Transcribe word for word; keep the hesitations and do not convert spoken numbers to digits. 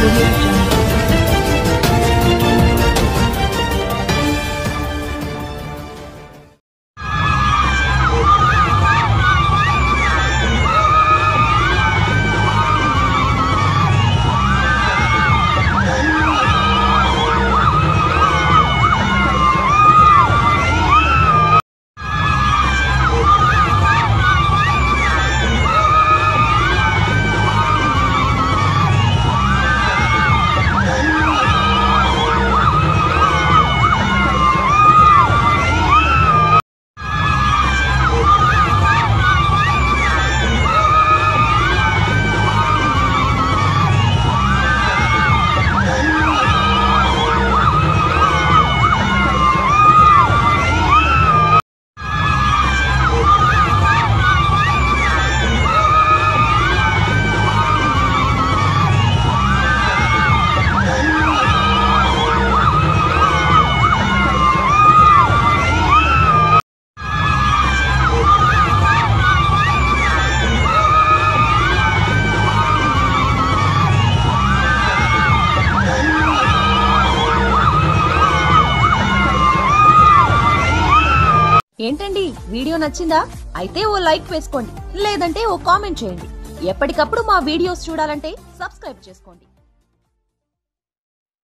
Audio Jungle. ఏంటండి video నచ్చిందా? అయితే ఓ లైక్ వేసుకోండి, లేదంటే ఓ కామెంట్ చేయండి. ఎప్పటికప్పుడు మా వీడియోస్ చూడాలంటే సబ్స్క్రైబ్ చేసుకోండి.